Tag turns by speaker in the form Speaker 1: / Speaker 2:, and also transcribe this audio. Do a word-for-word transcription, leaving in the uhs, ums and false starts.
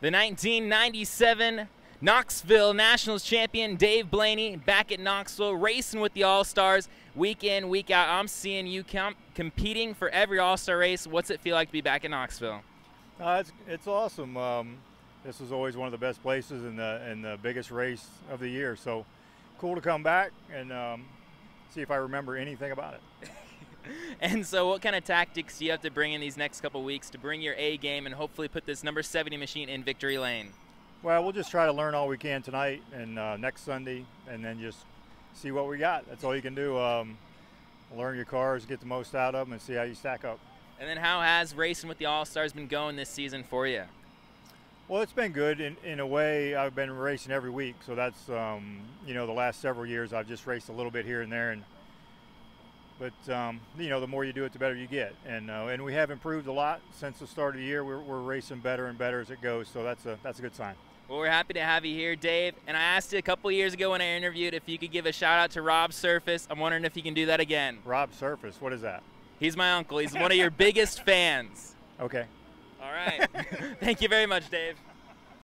Speaker 1: The nineteen ninety-seven Knoxville Nationals champion Dave Blaney back at Knoxville, racing with the All-Stars week in, week out. I'm seeing you comp competing for every All-Star race. What's it feel like to be back at Knoxville?
Speaker 2: Uh, it's, it's awesome. Um, this is always one of the best places and the, and the biggest race of the year. So cool to come back and um, see if I remember anything about it.
Speaker 1: And so what kind of tactics do you have to bring in these next couple weeks to bring your A game and hopefully put this number seventy machine in victory lane?
Speaker 2: Well, we'll just try to learn all we can tonight and uh, next Sunday, and then just see what we got. That's all you can do. Um, learn your cars, get the most out of them, and see how you stack up.
Speaker 1: And then how has racing with the All-Stars been going this season for you?
Speaker 2: Well, it's been good. In, in a way, I've been racing every week, so that's, um, you know, the last several years I've just raced a little bit here and there. And But, um, you know, the more you do it, the better you get. And uh, and we have improved a lot since the start of the year. We're, we're racing better and better as it goes, so that's a, that's a good sign.
Speaker 1: Well, we're happy to have you here, Dave. And I asked you a couple years ago when I interviewed if you could give a shout-out to Rob Surface. I'm wondering if you can do that again.
Speaker 2: Rob Surface, what is that?
Speaker 1: He's my uncle. He's one of your biggest fans.
Speaker 2: Okay.
Speaker 1: All right. Thank you very much, Dave.